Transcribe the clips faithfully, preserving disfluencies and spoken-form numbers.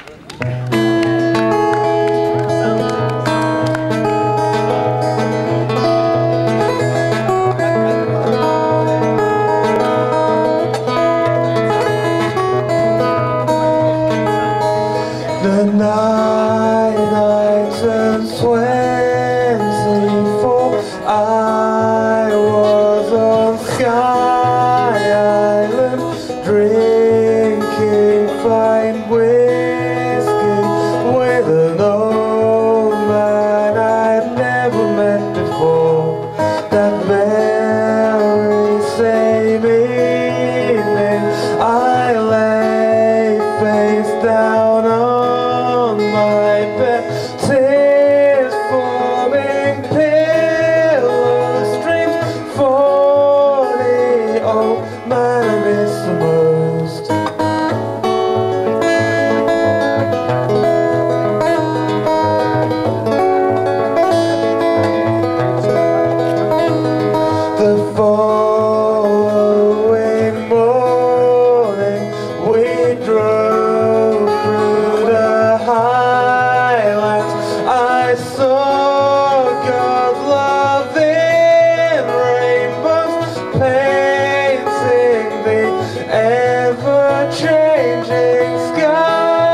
The night I turned twenty-four, I was on Sky Island, drinking fine whiskey with an old man I'd never met before. That very same evening, I lay face down on my bed, tears forming pillow streams for the old man I miss the most. The following morning we drove through the highlands. I saw God's loving rainbows painting the ever-changing sky.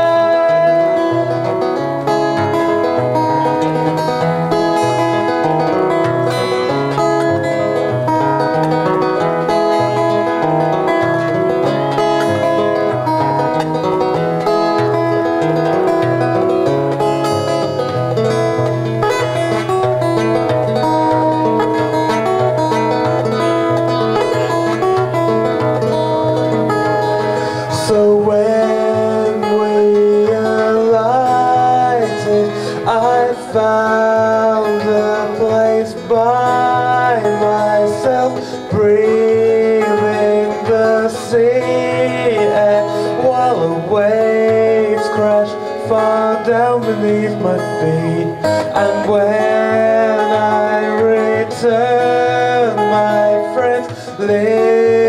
So when we alighted, I found a place by myself, breathing the sea air while the waves crashed far down beneath my feet. And when I returned, my friends lived